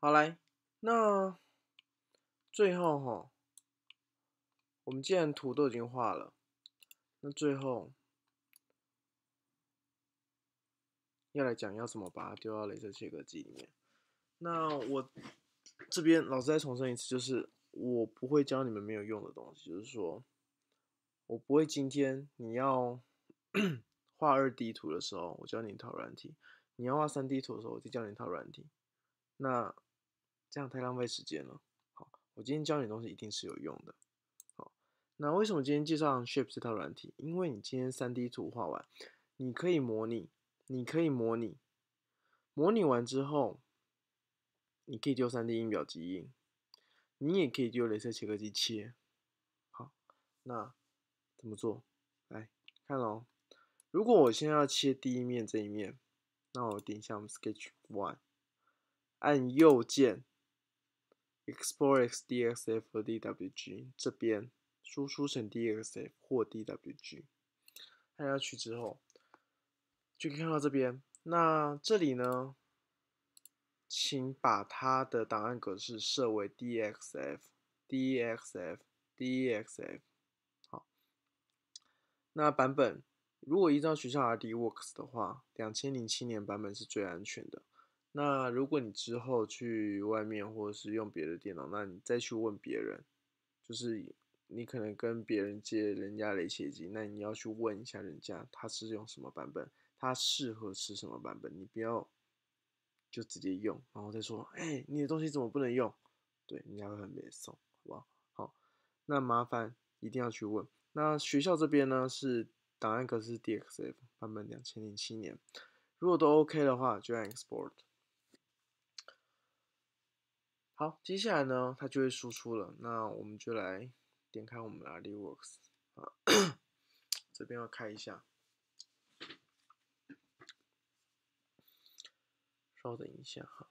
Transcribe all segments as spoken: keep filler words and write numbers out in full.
好来，那最后哈，我们既然图都已经画了，那最后要来讲要怎么把它丢到雷射切割机里面。那我这边老师再重申一次，就是我不会教你们没有用的东西，就是说我不会今天你要画二 D 图的时候，我教你一套软体；你要画三 D 图的时候，我就教你一套软体。那这样太浪费时间了。好，我今天教你的东西一定是有用的。好，那为什么今天介绍 Shape 这套软体？因为你今天三 D 图画完，你可以模拟，你可以模拟，模拟完之后，你可以丢 三 D 印表机印，你也可以丢雷射切割机切。好，那怎么做？来看哦。如果我现在要切第一面这一面，那我点一下我们 Sketch One， 按右键 Export X D X F 和 D W G， 这边输出成 D X F 或 D W G， 按下去之后，就可以看到这边。那这里呢，请把它的档案格式设为 D X F、D X F、D X F。好，那版本如果依照学校 RDWorks 的话，两千零七年版本是最安全的。那如果你之后去外面或者是用别的电脑，那你再去问别人，就是你可能跟别人借人家雷切机，那你要去问一下人家他是用什么版本，他适合吃什么版本，你不要就直接用，然后再说，哎、欸，你的东西怎么不能用？对，人家会很没送，好不好？好，那麻烦一定要去问。那学校这边呢是档案格式 D X F 版本两千零七年，如果都 OK 的话，就按 Export。好，接下来呢，它就会输出了。那我们就来点开我们的 RDWorks 啊，这边要开一下，稍等一下哈。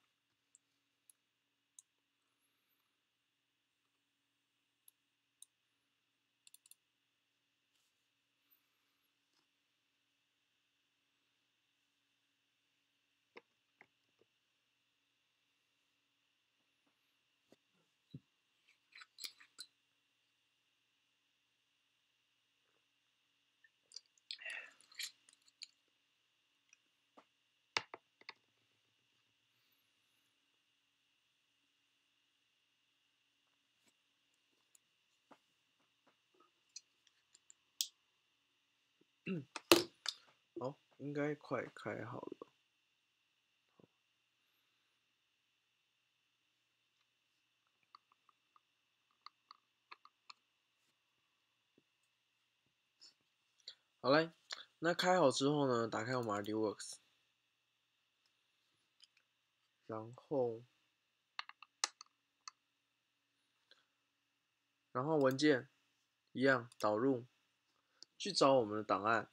好，应该快开好了。好嘞，那开好之后呢，打开我们 RDWorks， 然后然后文件一样导入，去找我们的档案。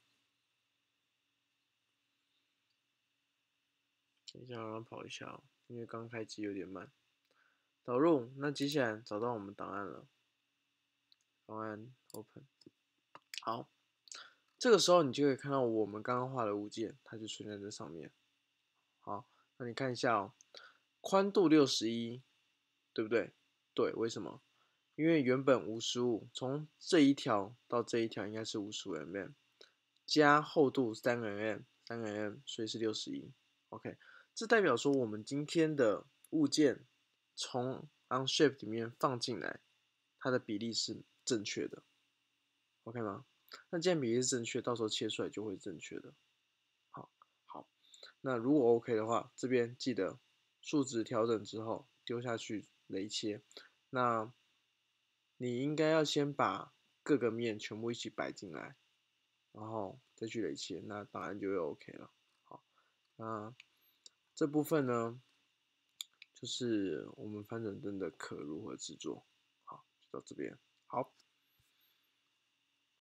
等一下，让它跑一下哦，因为刚开机有点慢。导入，那接下来找到我们档案了，档案 Open。好，这个时候你就可以看到我们刚刚画的物件，它就出现在这上面。好，那你看一下哦，宽度六十一，对不对？对，为什么？因为原本五十五，从这一条到这一条应该是五十五 mm， 加厚度三 mm， 三 mm， 所以是六十一。OK， 这代表说我们今天的物件从 Onshape 里面放进来，它的比例是正确的。OK 吗？那既然比例是正确，到时候切出来就会正确的。好，好，那如果 OK 的话，这边记得数值调整之后丢下去雷切。那你应该要先把各个面全部一起摆进来，然后再去雷切，那档案就会 OK 了。好，那这部分呢，就是我们翻转灯的壳如何制作。好，就到这边。好。